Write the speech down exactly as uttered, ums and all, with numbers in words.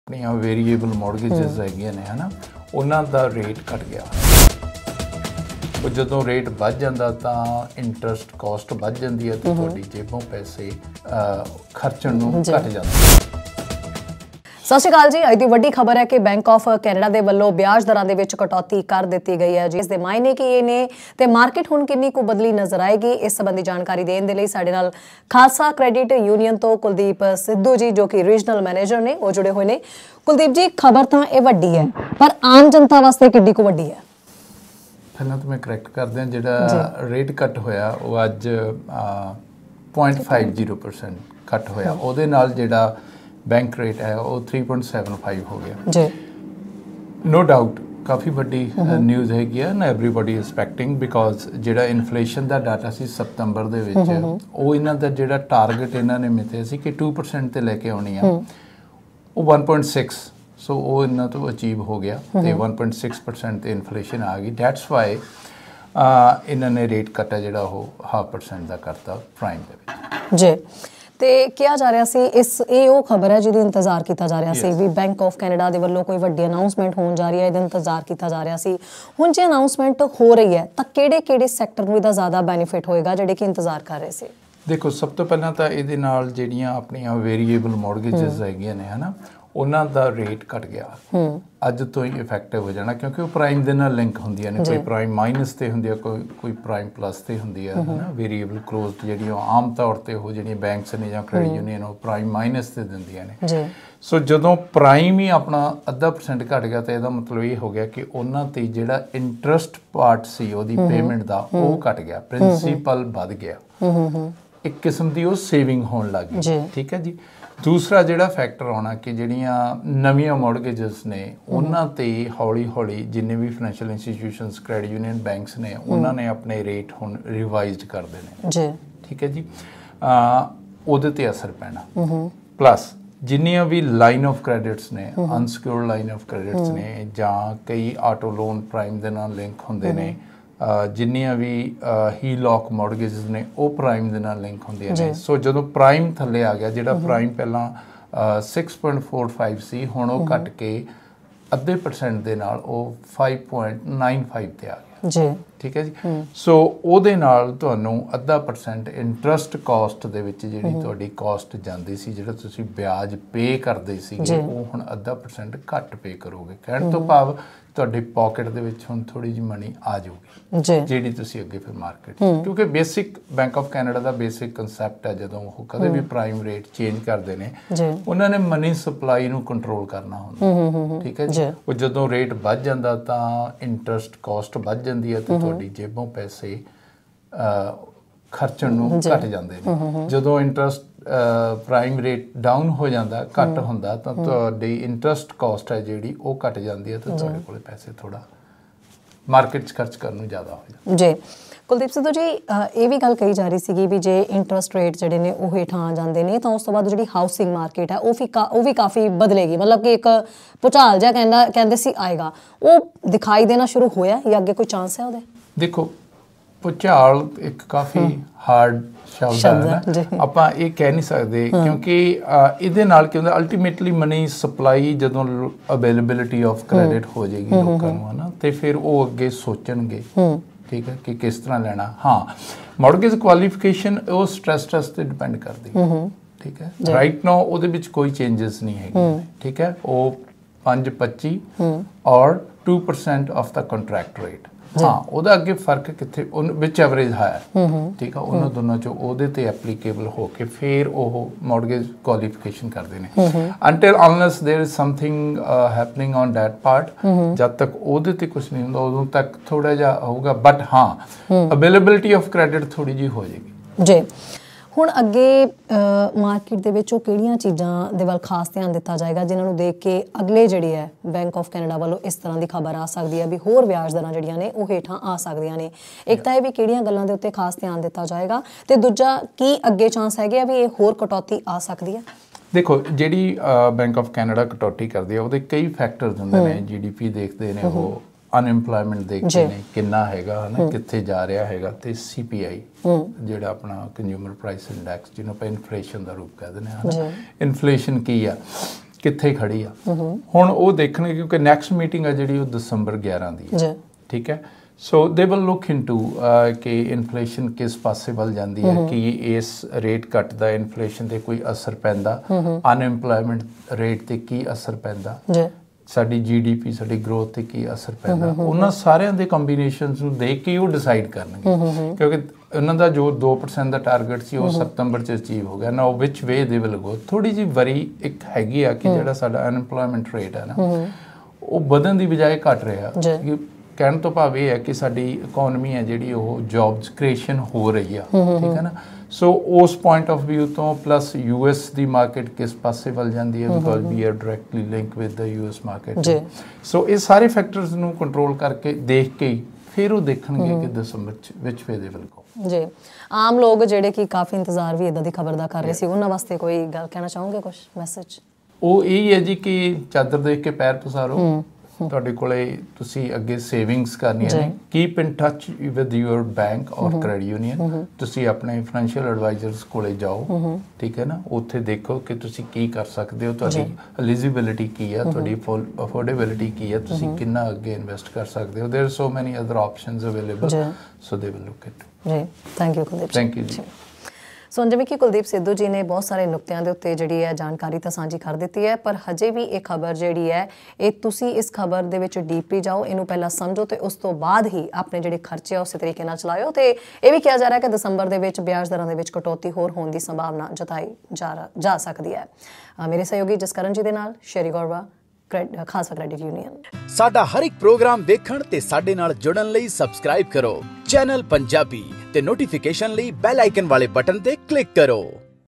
ਆਪਣੀਆਂ ਵੇਰੀਏਬਲ ਮੌਰਗੇजेस ਹੈਗੀਆਂ ਨੇ ਹਨਾ ਉਹਨਾਂ ਦਾ ਰੇਟ ਘਟ ਗਿਆ ਉਹ ਜਦੋਂ ਰੇਟ ਵੱਧ ਜਾਂਦਾ ਤਾਂ ਇੰਟਰਸਟ ਕਾਸਟ ਵੱਧ ਜਾਂਦੀ ਹੈ ਤੇ ਤੁਹਾਡੀ ਜੇਬੋਂ ਪੈਸੇ ਖਰਚਣ ਨੂੰ ਘਟ ਜਾਂਦੇ। ਸਤਿ ਸ਼੍ਰੀ ਅਕਾਲ ਜੀ। ਅੱਜ ਦੀ ਵੱਡੀ ਖਬਰ ਹੈ ਕਿ ਬੈਂਕ ਆਫ ਕੈਨੇਡਾ ਦੇ ਵੱਲੋਂ ਵਿਆਜ ਦਰਾਂ ਦੇ ਵਿੱਚ ਕਟੌਤੀ ਕਰ ਦਿੱਤੀ ਗਈ ਹੈ। ਜਿਸ ਦੇ ਮਾਇਨੇ ਕੀ ਇਹ ਨੇ ਤੇ ਮਾਰਕੀਟ ਹੁਣ ਕਿੰਨੀ ਕੁ ਬਦਲੀ ਨਜ਼ਰ ਆਏਗੀ, ਇਸ ਸੰਬੰਧੀ ਜਾਣਕਾਰੀ ਦੇਣ ਦੇ ਲਈ ਸਾਡੇ ਨਾਲ ਖਾਲਸਾ ਕ੍ਰੈਡਿਟ ਯੂਨੀਅਨ ਤੋਂ ਕੁਲਦੀਪ ਸਿੱਧੂ ਜੀ ਜੋ ਕਿ ਰੀਜਨਲ ਮੈਨੇਜਰ ਨੇ ਉਹ ਜੁੜੇ ਹੋਏ ਨੇ। ਕੁਲਦੀਪ ਜੀ, ਖਬਰ ਤਾਂ ਇਹ ਵੱਡੀ ਹੈ ਪਰ ਆਮ ਜਨਤਾ ਵਾਸਤੇ ਕਿੰਨੀ ਕੁ ਵੱਡੀ ਹੈ? ਪਹਿਲਾਂ ਤਾਂ ਮੈਂ ਕਰੈਕਟ ਕਰਦਿਆਂ ਜਿਹੜਾ ਰੇਟ ਕੱਟ ਹੋਇਆ ਉਹ ਅੱਜ ਪੁਆਇੰਟ ਫਾਈਵ ਜ਼ੀਰੋ ਪਰਸੈਂਟ ਕੱਟ ਹੋਇਆ, ਉਹਦੇ ਨਾਲ ਜਿਹੜਾ बैंक रेट है वो थ्री पॉइंट सेवन फाइव हो गया जी। नो डाउट काफ़ी बड़ी न्यूज़ हैगी है ना, एवरीबॉडी एक्सपैक्टिंग बिकॉज ਜਿਹੜਾ ਇਨਫਲੇਸ਼ਨ ਦਾ ਡਾਟਾ ਸੀ ਸਤੰਬਰ ਦੇ ਵਿੱਚ ਉਹ ਇਹਨਾਂ ਦਾ ਜਿਹੜਾ ਟਾਰਗੇਟ ਇਹਨਾਂ ਨੇ ਮਿੱਥਿਆ ਸੀ ਕਿ ਟੂ ਪਰਸੈਂਟ ਤੇ ਲੈ ਕੇ ਆਉਣੀ ਆ ਉਹ ਵਨ ਪੁਆਇੰਟ ਸਿਕਸ, ਸੋ ਉਹ ਇਹਨਾਂ ਤੋਂ ਅਚੀਵ ਹੋ ਗਿਆ ਤੇ ਵਨ ਪੁਆਇੰਟ ਸਿਕਸ ਪਰਸੈਂਟ ਤੇ ਇਨਫਲੇਸ਼ਨ ਆ ਗਈ। ਦੈਟਸ ਵਾਈ ਇਹਨਾਂ ਨੇ ਰੇਟ ਕੱਟਾ ਜਿਹੜਾ ਉਹ ਹਾਫ ਪਰਸੈਂਟ ਦਾ ਕਰਤਾ ਪ੍ਰਾਈਮ ਦੇ ਵਿੱਚ ਜੀ। ਤੇ ਕਿਹਾ ਜਾ ਰਿਹਾ ਸੀ ਇਸ ਇਹ ਉਹ ਖਬਰ ਹੈ ਜਿਹਦੀ ਇੰਤਜ਼ਾਰ ਕੀਤਾ ਜਾ ਰਿਹਾ ਸੀ ਵੀ ਬੈਂਕ ਆਫ ਕੈਨੇਡਾ ਦੇ ਵੱਲੋਂ ਕੋਈ ਵੱਡੀ ਅਨਾਉਂਸਮੈਂਟ ਹੋਣ ਜਾ ਰਹੀ ਹੈ, ਇਹਦਾ ਇੰਤਜ਼ਾਰ ਕੀਤਾ ਜਾ ਰਿਹਾ ਸੀ। ਹੁਣ ਜੇ ਅਨਾਉਂਸਮੈਂਟ ਹੋ ਰਹੀ ਹੈ ਤਾਂ ਕਿਹੜੇ ਕਿਹੜੇ ਸੈਕਟਰ ਨੂੰ ਇਹਦਾ ਜ਼ਿਆਦਾ ਬੈਨੀਫਿਟ ਹੋਏਗਾ ਜਿਹੜੇ ਕਿ ਇੰਤਜ਼ਾਰ ਕਰ ਰਹੇ ਸੀ? ਦੇਖੋ, ਸਭ ਤੋਂ ਪਹਿਲਾਂ ਤਾਂ ਇਹਦੇ ਨਾਲ ਜਿਹੜੀਆਂ ਆਪਣੀਆਂ ਵੇਰੀਏਬਲ ਮੌਰਗੇजेस ਹੈਗੀਆਂ ਨੇ ਹਨਾ ਉਹਨਾਂ ਦਾ ਰੇਟ ਘਟ ਗਿਆ, ਅੱਜ ਤੋਂ ਹੀ ਇਫੈਕਟਿਵ ਹੋ ਜਾਣਾ ਕਿਉਂਕਿ ਉਹ ਪ੍ਰਾਈਮ ਦੇ ਨਾਲ ਲਿੰਕ ਹੁੰਦੀਆਂ ਨੇ। ਕੋਈ ਪ੍ਰਾਈਮ ਮਾਈਨਸ ਤੇ ਹੁੰਦੀ ਹੈ, ਕੋਈ ਕੋਈ ਪ੍ਰਾਈਮ ਪਲੱਸ ਤੇ ਹੁੰਦੀ ਹੈ ਹਨਾ। ਵੇਰੀਏਬਲ ਕਲੋਜ਼ਡ ਜਿਹੜੀਆਂ ਆਮ ਤੌਰ ਤੇ ਉਹ ਜਿਹੜੀਆਂ ਬੈਂਕਸ ਨੇ ਜਾਂ ਕ੍ਰੈਡਿਟ ਯੂਨੀਅਨ ਉਹ ਪ੍ਰਾਈਮ ਮਾਈਨਸ ਤੇ ਦਿੰਦੀਆਂ ਨੇ। ਸੋ ਜਦੋਂ ਪ੍ਰਾਈਮ ਹੀ ਆਪਣਾ ਅੱਧਾ ਪਰਸੈਂਟ ਘਟ ਗਿਆ ਤਾਂ ਇਹਦਾ ਮਤਲਬ ਇਹ ਹੋ ਗਿਆ ਕਿ ਉਹਨਾਂ ਤੇ ਜਿਹੜਾ ਇੰਟਰਸਟ ਪਾਰਟ ਸੀ ਉਹਦੀ ਪੇਮੈਂਟ ਦਾ ਉਹ ਘਟ ਗਿਆ, ਪ੍ਰਿੰਸੀਪਲ ਵੱਧ ਗਿਆ, ਇੱਕ ਕਿਸਮ ਦੀ ਉਹ ਸੇਵਿੰਗ ਹੋਣ ਲੱਗ ਗਈ। ਠੀਕ ਹੈ ਜੀ। ਦੂਸਰਾ ਜਿਹੜਾ ਫੈਕਟਰ ਆਉਣਾ ਕਿ ਜਿਹੜੀਆਂ ਨਵੀਆਂ ਮੌਰਗੇजेस ਨੇ ਉਹਨਾਂ ਤੇ ਹੌਲੀ ਹੌਲੀ ਜਿੰਨੇ ਵੀ financial institutions credit union banks ਨੇ ਉਹਨਾਂ ਨੇ ਆਪਣੇ ਰੇਟ ਹੁਣ ਰਿਵਾਈਜ਼ਡ ਕਰਦੇ ਨੇ ਜੀ। ਠੀਕ ਹੈ ਜੀ। ਉਹਦੇ ਤੇ ਅਸਰ ਪੈਣਾ, ਪਲੱਸ ਜਿੰਨੀਆਂ ਵੀ ਲਾਈਨ ਆਫ ਕ੍ਰੈਡਿਟਸ ਨੇ ਅਨਸਿਕਿਉਰਡ ਲਾਈਨ ਆਫ ਕ੍ਰੈਡਿਟਸ ਨੇ ਜਾਂ ਕਈ ਆਟੋ ਲੋਨ ਪ੍ਰਾਈਮ ਦੇ ਨਾਲ ਲਿੰਕ ਹੁੰਦੇ ਨੇ, ਜਿੰਨੀਆਂ ਵੀ ਹੀ ਲੋਕ ਮੌਰਗੇजेस ਨੇ ਉਹ ਪ੍ਰਾਈਮ ਦੇ ਨਾਲ ਲਿੰਕ ਹੁੰਦੀਆਂ ਨੇ। ਸੋ ਜਦੋਂ ਪ੍ਰਾਈਮ ਥੱਲੇ ਆ ਗਿਆ, ਜਿਹੜਾ ਪ੍ਰਾਈਮ ਪਹਿਲਾਂ ਸਿਕਸ ਪੁਆਇੰਟ ਫੋਰ ਫਾਈਵ ਸੀ ਹੁਣ ਉਹ ਘਟ ਕੇ ਅੱਧੇ ਪਰਸੈਂਟ ਦੇ ਨਾਲ ਉਹ ਫਾਈਵ ਪੁਆਇੰਟ ਨਾਈਨ ਫਾਈਵ ਤੇ ਆ ਗਿਆ ਜੀ। ਠੀਕ ਹੈ ਜੀ। ਸੋ ਉਹਦੇ ਨਾਲ ਤੁਹਾਨੂੰ ਅੱਧਾ ਪਰਸੈਂਟ ਇੰਟਰਸਟ ਕਾਸਟ ਦੇ ਵਿੱਚ ਜਿਹੜੀ ਤੁਹਾਡੀ ਕਾਸਟ ਜਾਂਦੀ ਸੀ, ਜਿਹੜਾ ਤੁਸੀਂ ਵਿਆਜ ਪੇ ਕਰਦੇ ਸੀਗੇ ਉਹ ਹੁਣ ਅੱਧਾ ਪਰਸੈਂਟ ਘੱਟ ਪੇ ਕਰੋਗੇ। ਕਹਿਣ ਤੋਂ ਭਾਵ ਤੁਹਾਡੀ ਪਾਕਟ ਦੇ ਵਿੱਚ ਹੁਣ ਥੋੜੀ ਜਿਹੀ ਮਨੀ ਆ ਜਾਊਗੀ ਜਿਹੜੀ ਤੁਸੀਂ ਅੱਗੇ ਫਿਰ ਮਾਰਕੀਟ, ਕਿਉਂਕਿ ਬੇਸਿਕ ਬੈਂਕ ਆਫ ਕੈਨੇਡਾ ਦਾ ਬੇਸਿਕ ਕਨਸੈਪਟ ਹੈ ਜਦੋਂ ਉਹ ਕਦੇ ਵੀ ਪ੍ਰਾਈਮ ਰੇਟ ਚੇਂਜ ਕਰਦੇ ਨੇ ਉਹਨਾਂ ਨੇ ਮਨੀ ਸਪਲਾਈ ਨੂੰ ਕੰਟਰੋਲ ਕਰਨਾ ਹੁੰਦਾ। ਠੀਕ ਹੈ ਜੀ। ਉਹ ਜਦੋਂ ਰੇਟ ਵੱਧ ਜਾਂਦਾ ਤਾਂ ਇੰਟਰਸਟ ਕਾਸਟ ਵੱਧ ਜਾਂਦੀ ਹੈ ਤੇ ਤੁਹਾਡੀ ਜੇਬੋਂ ਪੈਸੇ ਖਰਚਣ ਨੂੰ ਘਟ ਜਾਂਦੇ ਨੇ। ਜਦੋਂ ਇੰਟਰਸਟ ਪ੍ਰਾਈਮ ਰੇਟ ਡਾਊਨ ਹੋ ਜਾਂਦਾ, ਘੱਟ ਹੁੰਦਾ ਤਾਂ ਤੁਹਾਡੀ ਇੰਟਰਸਟ ਕਾਸਟ ਹੈ ਜਿਹੜੀ ਉਹ ਘਟ ਜਾਂਦੀ ਹੈ ਤੇ ਤੁਹਾਡੇ ਕੋਲ ਪੈਸੇ ਥੋੜਾ ਮਾਰਕੀਟ 'ਚ ਖਰਚ ਕਰਨ ਨੂੰ ਜ਼ਿਆਦਾ ਹੋ ਜਾਂਦਾ ਜੀ। ਕੁਲਦੀਪ ਸਿੱਧੂ ਜੀ, ਇਹ ਵੀ ਗੱਲ ਕਹੀ ਜਾ ਰਹੀ ਸੀਗੀ ਵੀ ਜੇ ਇੰਟਰਸਟ ਰੇਟ ਜਿਹੜੇ ਨੇ ਉਹ ਹੇਠਾਂ ਆ ਜਾਂਦੇ ਨੇ ਤਾਂ ਉਸ ਤੋਂ ਬਾਅਦ ਜਿਹੜੀ ਹਾਊਸਿੰਗ ਮਾਰਕੀਟ ਹੈ ਉਹ ਵੀ ਉਹ ਵੀ ਕਾਫੀ ਬਦਲੇਗੀ, ਮਤਲਬ ਕਿ ਇੱਕ ਭੁਚਾਲ ਜਿਹਾ ਕਹਿੰਦਾ ਕਹਿੰਦੇ ਸੀ ਆਏਗਾ, ਉਹ ਦਿਖਾਈ ਦੇਣਾ ਸ਼ੁਰੂ ਹੋਇਆ ਜਾਂ ਅੱਗੇ ਕੋਈ ਚਾਂਸ ਹੈ ਉਹਦੇ? ਦੇਖੋ, ਭੁਚਾਲ ਇੱਕ ਕਾਫੀ ਹਾਰਡ ਸ਼ਬਦ ਹੈ ਨਾ, ਆਪਾਂ ਇਹ ਕਹਿ ਨਹੀਂ ਸਕਦੇ ਕਿਉਂਕਿ ਇਹਦੇ ਨਾਲ ਕੀ ਹੁੰਦਾ ਅਲਟੀਮੇਟਲੀ ਮਨੀ ਸਪਲਾਈ ਜਦੋਂ ਅਵੇਲੇਬਿਲਿਟੀ ਆਫ ਕ੍ਰੈਡਿਟ ਹੋ ਜਾਏਗੀ ਲੋਕਾਂ ਨੂੰ ਹਨਾ ਤੇ ਫਿਰ ਉਹ ਅੱਗੇ ਸੋਚਣਗੇ ਠੀਕ ਹੈ ਕਿ ਕਿਸ ਤਰ੍ਹਾਂ ਲੈਣਾ। ਹਾਂ, ਮੌਰਗੇਜ ਕੁਆਲੀਫਿਕੇਸ਼ਨ ਉਹ ਸਟ੍ਰੈਸ ਟੈਸਟ ਤੇ ਡਿਪੈਂਡ ਕਰਦੀ ਹੈ। ਠੀਕ ਹੈ। ਰਾਈਟ ਨਾਓ ਉਹਦੇ ਵਿੱਚ ਕੋਈ ਚੇਂਜਸ ਨਹੀਂ ਹੈਗੇ। ਠੀਕ ਹੈ। ਉਹ ਪੰਜ ਪੱਚੀ ਔਰ ਟੂ ਪਰਸੈਂਟ ਆਫ ਦਾ ਕੰਟਰੈਕਟ ਰੇਟ। ਹਾਂ, ਉਹਦਾ ਅੱਗੇ ਫਰਕ ਕਿੱਥੇ ਵਿੱਚ ਐਵਰੇਜ ਹਾਇਰ। ਠੀਕ ਆ। ਉਹਨਾਂ ਦੋਨਾਂ ਚੋਂ ਉਹਦੇ ਤੇ ਐਪਲੀਕੇਬਲ ਹੋ ਕੇ ਫਿਰ ਉਹ ਮੌਰਗੇਜ ਕੁਆਲੀਫਿਕੇਸ਼ਨ ਕਰਦੇ ਨੇ। Until unless there is something happening on that part, ਜਦ ਤੱਕ ਉਹਦੇ ਤੇ ਕੁਝ ਨਹੀਂ ਹੁੰਦਾ ਉਦੋਂ ਤੱਕ ਥੋੜਾ ਜਿਹਾ ਹੋਊਗਾ। ਬਟ ਹਾਂ, ਅਵੇਲੇਬਿਲਿਟੀ ਆਫ ਕ੍ਰੈਡਿਟ ਥੋੜੀ ਜਿਹੀ ਹੋ ਜਾਏਗੀ ਜੀ। ਹੁਣ ਅੱਗੇ ਮਾਰਕੀਟ ਦੇ ਵਿੱਚ ਉਹ ਕਿਹੜੀਆਂ ਚੀਜ਼ਾਂ ਦੇ ਵੱਲ ਖਾਸ ਧਿਆਨ ਦਿੱਤਾ ਜਾਏਗਾ ਜਿਨ੍ਹਾਂ ਨੂੰ ਦੇਖ ਕੇ ਅਗਲੇ ਜਿਹੜੀ ਹੈ ਬੈਂਕ ਆਫ ਕੈਨੇਡਾ ਵੱਲੋਂ ਇਸ ਤਰ੍ਹਾਂ ਦੀ ਖਬਰ ਆ ਸਕਦੀ ਹੈ ਵੀ ਹੋਰ ਵਿਆਜ ਦਰਾਂ ਜਿਹੜੀਆਂ ਨੇ ਉਹ ਹੇਠਾਂ ਆ ਸਕਦੀਆਂ ਨੇ? ਇੱਕ ਤਾਂ ਇਹ ਵੀ ਕਿਹੜੀਆਂ ਗੱਲਾਂ ਦੇ ਉੱਤੇ ਖਾਸ ਧਿਆਨ ਦਿੱਤਾ ਜਾਏਗਾ ਤੇ ਦੂਜਾ ਕੀ ਅੱਗੇ ਚਾਂਸ ਹੈਗੇ ਆ ਵੀ ਇਹ ਹੋਰ ਕਟੌਤੀ ਆ ਸਕਦੀ ਹੈ? ਦੇਖੋ, ਜਿਹੜੀ ਬੈਂਕ ਆਫ ਕੈਨੇਡਾ ਕਟੌਤੀ ਕਰਦੀ ਹੈ ਉਹਦੇ ਕਈ ਫੈਕਟਰਸ ਹੁੰਦੇ ਨੇ। ਜੀ ਡੀ ਪੀ ਦੇਖਦੇ ਨੇ, ਉਹ ਅਨਐਮਪਲੋਇਮੈਂਟ ਦੇਖਦੇ ਨੇ ਕਿੰਨਾ ਹੈਗਾ ਹਨਾ, ਕਿੱਥੇ ਜਾ ਰਿਹਾ ਹੈਗਾ, ਤੇ ਸੀ ਪੀ ਆਈ ਜਿਹੜਾ ਆਪਣਾ ਕੰਜ਼ਿਊਮਰ ਪ੍ਰਾਈਸ ਇੰਡੈਕਸ ਜਿਹਨੂੰ ਆਪਾਂ ਇਨਫਲੇਸ਼ਨ ਦਾ ਰੂਪ ਕਹਿ ਦਿੰਦੇ ਹਾਂ। ਇਨਫਲੇਸ਼ਨ ਕੀ ਆ ਕਿੱਥੇ ਖੜੀ ਆ। ਹੁਣ ਉਹ ਦੇਖਣਗੇ ਕਿਉਂਕਿ ਨੈਕਸਟ ਮੀਟਿੰਗ ਆ ਜਿਹੜੀ ਉਹ ਦਸੰਬਰ ਗਿਆਰਾਂ ਦੀ ਹੈ, ਠੀਕ ਹੈ। So they will look into ਕਿ ਇਨਫਲੇਸ਼ਨ ਕਿਸ ਪਾਸੇ ਵੱਲ ਜਾਂਦੀ ਹੈ, ਕਿ ਇਸ ਰੇਟ ਕੱਟ ਦਾ ਇਨਫਲੇਸ਼ਨ ਤੇ ਕੋਈ ਅਸਰ ਪੈਂਦਾ, ਅਨਐਮਪਲੋਇਮੈਂਟ ਰੇਟ ਤੇ ਕੀ ਅਸਰ ਪੈਂਦਾ, ਸਾਡੀ ਜੀਡੀਪੀ ਸਾਡੀ ਗਰੋਥ ਤੇ ਕੀ ਅਸਰ ਪੈਂਦਾ। ਉਹਨਾਂ ਸਾਰਿਆਂ ਦੇ ਕੰਬੀਨੇਸ਼ਨਸ ਨੂੰ ਦੇਖ ਕੇ ਉਹ ਡਿਸਾਈਡ ਕਰਨਗੇ, ਕਿਉਂਕਿ ਉਹਨਾਂ ਦਾ ਜੋ ਦੋ ਪਰਸੈਂਟ ਦਾ ਟਾਰਗੇਟ ਸੀ ਉਹ ਸਤੰਬਰ 'ਚ ਅਚੀਵ ਹੋ ਗਿਆ ਨਾ। ਉਹ ਵਿਚ ਵੇ ਦੇ ਵਿਲ ਗੋ। ਥੋੜੀ ਜਿਹੀ ਵਰੀ ਇੱਕ ਹੈਗੀ ਆ ਕਿ ਜਿਹੜਾ ਸਾਡਾ ਅਨਐਮਪਲੋਇਮੈਂਟ ਰੇਟ ਹੈ ਨਾ ਉਹ ਵਧਣ ਦੀ ਬਜਾਏ ਘਟ ਰਿਹਾ। ਕਹਿਣ ਤੋਂ ਭਾਵ ਇਹ ਹੈ ਕਿ ਸਾਡੀ ਇਕੋਨਮੀ ਹੈ ਜਿਹੜੀ ਉਹ ਜੌਬਸ ਕ੍ਰੀਏਸ਼ਨ ਹੋ ਰਹੀ ਆ, ਠੀਕ ਹੈ ਨਾ। ਸੋ ਉਸ ਪੁਆਇੰਟ ਆਫ ਵਿਊ ਤੋਂ ਪਲੱਸ ਯੂਐਸ ਦੀ ਮਾਰਕੀਟ ਕਿਸ ਪਾਸੇ ਵੱਲ ਜਾਂਦੀ ਹੈ, because we are directly link with the US market. So ਇਹ ਸਾਰੇ ਫੈਕਟਰਸ ਨੂੰ ਕੰਟਰੋਲ ਕਰਕੇ ਦੇਖ ਕੇ ਫਿਰ ਉਹ ਦੇਖਣਗੇ ਕਿ ਦਸੰਬਰ ਵਿੱਚ ਵੇ ਦੇ ਵਿਲ ਗੋ। ਜੀ, ਆਮ ਲੋਕ ਜਿਹੜੇ ਕਿ ਕਾਫੀ ਇੰਤਜ਼ਾਰ ਵੀ ਇਦਾਂ ਦੀ ਖਬਰ ਦਾ ਕਰ ਰਹੇ ਸੀ, ਉਹਨਾਂ ਵਾਸਤੇ ਕੋਈ ਗੱਲ ਕਹਿਣਾ ਚਾਹੋਗੇ, ਕੁਝ ਮੈਸੇਜ? ਉਹ ਇਹ ਹੈ ਜੀ ਕਿ ਚਾਦਰ ਦੇਖ ਕੇ ਪੈਰ ਪਸਾਰੋ। ਤੁਹਾਡੇ ਕੋਲੇ ਤੁਸੀਂ ਅੱਗੇ ਸੇਵਿੰਗਸ ਕਰਨੀਆਂ ਨੇ, keep in touch with your bank or credit union. ਤੁਸੀਂ ਆਪਣੇ ਫਾਈਨੈਂਸ਼ੀਅਲ ਐਡਵਾਈਜ਼ਰਸ ਕੋਲੇ ਜਾਓ, ਠੀਕ ਹੈ ਨਾ। ਉੱਥੇ ਦੇਖੋ ਕਿ ਤੁਸੀਂ ਕੀ ਕਰ ਸਕਦੇ ਹੋ, ਤੁਹਾਡੀ ਐਲੀਜੀਬਿਲਿਟੀ ਕੀ ਹੈ, ਤੁਹਾਡੀ ਅਫੋਰਡੇਬਿਲਿਟੀ ਕੀ ਹੈ, ਤੁਸੀਂ ਕਿੰਨਾ ਅੱਗੇ ਇਨਵੈਸਟ ਕਰ ਸਕਦੇ ਹੋ। ਦੇयर ਆਰ ਸੋ ਮੈਨੀ other options available, so they will look it. ਜੀ, thank you Kuldeep. Thank you ji. So ਜਿਵੇਂ ਕਿ ਕੁਲਦੀਪ ਸਿੱਧੂ ਜੀ ਨੇ ਬਹੁਤ ਸਾਰੇ ਨੁਕਤਿਆਂ ਦੇ ਉੱਤੇ ਜਿਹੜੀ ਹੈ ਜਾਣਕਾਰੀ ਤਾਂ ਸਾਂਝੀ ਕਰ ਦਿੱਤੀ ਹੈ, ਪਰ ਹਜੇ ਵੀ ਇਹ ਖਬਰ ਜਿਹੜੀ ਹੈ ਇਹ ਤੁਸੀਂ ਇਸ ਖਬਰ ਦੇ ਵਿੱਚ ਡੀਪਲੀ ਜਾਓ, ਇਹਨੂੰ ਪਹਿਲਾਂ ਸਮਝੋ ਤੇ ਉਸ ਤੋਂ ਬਾਅਦ ਹੀ ਆਪਣੇ ਜਿਹੜੇ ਖਰਚੇ ਆ ਉਸੇ ਤਰੀਕੇ ਨਾਲ ਚਲਾਇਓ। ਤੇ ਇਹ ਵੀ ਕਿਹਾ ਜਾ ਰਿਹਾ ਕਿ ਦਸੰਬਰ ਦੇ ਵਿੱਚ ਵਿਆਜ ਦਰਾਂ ਦੇ ਵਿੱਚ ਕਟੌਤੀ ਹੋਰ ਹੋਣ ਦੀ ਸੰਭਾਵਨਾ ਜਤਾਈ ਜਾ ਜਾ ਸਕਦੀ ਹੈ। ਮੇਰੇ ਸਹਿਯੋਗੀ ਜਸਕਰਨ ਜੀ ਦੇ ਨਾਲ ਸ਼ੇਰੀ ਗੌਰਵਾ, ਖਾਲਸਾ ਕ੍ਰੈਡਿਟ ਯੂਨੀਅਨ। ਸਾਡਾ ਹਰ ਇੱਕ ਪ੍ਰੋਗਰਾਮ ਵੇਖਣ ਤੇ ਸਾਡੇ ਨਾਲ ਜੁੜਨ ਲਈ ਸਬਸਕ੍ਰਾਈਬ ਕਰੋ ਚੈਨਲ ਪੰਜਾਬੀ ਤੇ ਨੋਟੀਫਿਕੇਸ਼ਨ ਲਈ ਬੈਲ ਆਈਕਨ ਵਾਲੇ ਬਟਨ ਤੇ ਕਲਿੱਕ ਕਰੋ।